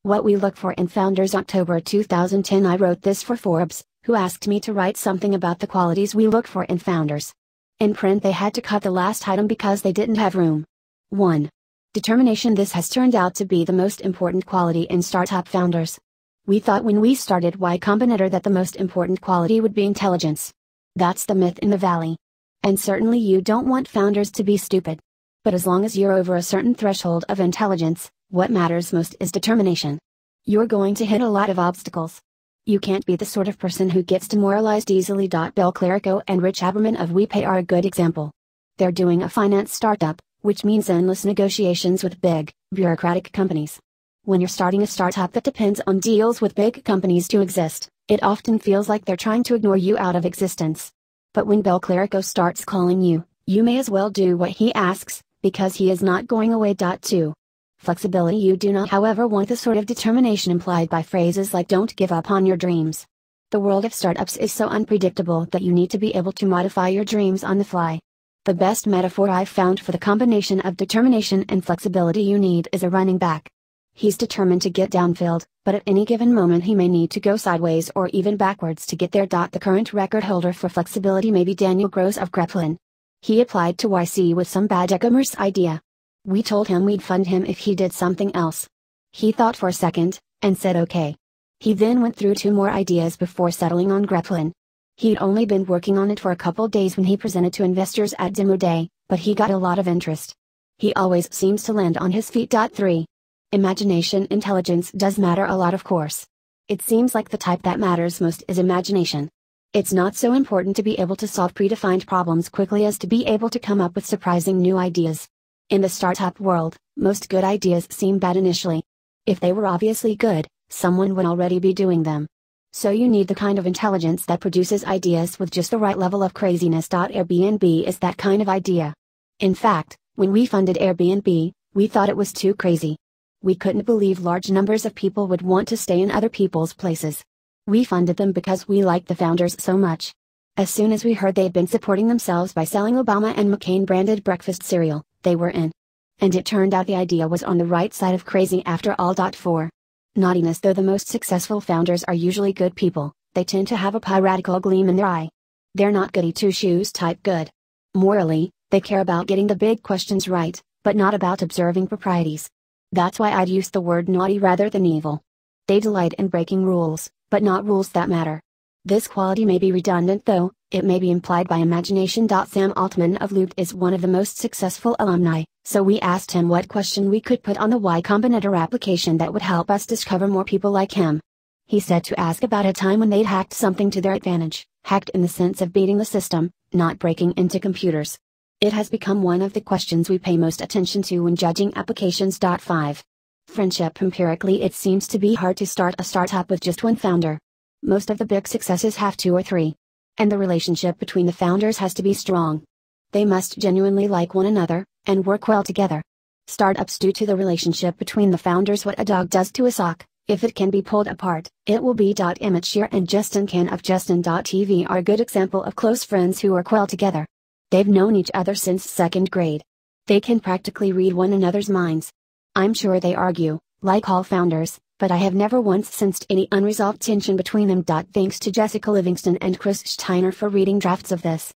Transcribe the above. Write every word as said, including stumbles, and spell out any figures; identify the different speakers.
Speaker 1: What we look for in founders. October two thousand ten. I wrote this for Forbes, who asked me to write something about the qualities we look for in founders. In print they had to cut the last item because they didn't have room. one. Determination. This has turned out to be the most important quality in startup founders. We thought when we started Y Combinator that the most important quality would be intelligence. That's the myth in the valley. And certainly you don't want founders to be stupid. But as long as you're over a certain threshold of intelligence, what matters most is determination. You're going to hit a lot of obstacles. You can't be the sort of person who gets demoralized easily. Bill Clerico and Rich Haberman of WePay are a good example. They're doing a finance startup, which means endless negotiations with big, bureaucratic companies. When you're starting a startup that depends on deals with big companies to exist, it often feels like they're trying to ignore you out of existence. But when Bill Clerico starts calling you, you may as well do what he asks, because he is not going away. two. Flexibility. You do not, however, want the sort of determination implied by phrases like "don't give up on your dreams." The world of startups is so unpredictable that you need to be able to modify your dreams on the fly. The best metaphor I've found for the combination of determination and flexibility you need is a running back. He's determined to get downfield, but at any given moment he may need to go sideways or even backwards to get there. The current record holder for flexibility may be Daniel Gross of Grappling. He applied to Y C with some bad e-commerce idea. We told him we'd fund him if he did something else. He thought for a second, and said okay. He then went through two more ideas before settling on Grappling. He'd only been working on it for a couple days when he presented to investors at Demo Day, but he got a lot of interest. He always seems to land on his feet. three. Imagination. Intelligence does matter a lot, of course. It seems like the type that matters most is imagination. It's not so important to be able to solve predefined problems quickly as to be able to come up with surprising new ideas. In the startup world, most good ideas seem bad initially. If they were obviously good, someone would already be doing them. So you need the kind of intelligence that produces ideas with just the right level of craziness. Airbnb is that kind of idea. In fact, when we funded Airbnb, we thought it was too crazy. We couldn't believe large numbers of people would want to stay in other people's places. We funded them because we liked the founders so much. As soon as we heard they'd been supporting themselves by selling Obama and McCain branded breakfast cereal, they were in. And it turned out the idea was on the right side of crazy after all. four. Naughtiness. Though the most successful founders are usually good people, they tend to have a piratical gleam in their eye. They're not goody two-shoes type good. Morally, they care about getting the big questions right, but not about observing proprieties. That's why I'd use the word naughty rather than evil. They delight in breaking rules, but not rules that matter. This quality may be redundant though, it may be implied by imagination. Sam Altman of Loop is one of the most successful alumni, so we asked him what question we could put on the Y Combinator application that would help us discover more people like him. He said to ask about a time when they'd hacked something to their advantage, hacked in the sense of beating the system, not breaking into computers. It has become one of the questions we pay most attention to when judging applications. five. Friendship. Empirically, it seems to be hard to start a startup with just one founder. Most of the big successes have two or three. And the relationship between the founders has to be strong. They must genuinely like one another, and work well together. Startups due to the relationship between the founders what a dog does to a sock. If it can be pulled apart, it will be. Emmett Shear and Justin Kan of Justin dot T V are a good example of close friends who work well together. They've known each other since second grade. They can practically read one another's minds. I'm sure they argue, like all founders, but I have never once sensed any unresolved tension between them. Thanks to Jessica Livingston and Chris Steiner for reading drafts of this.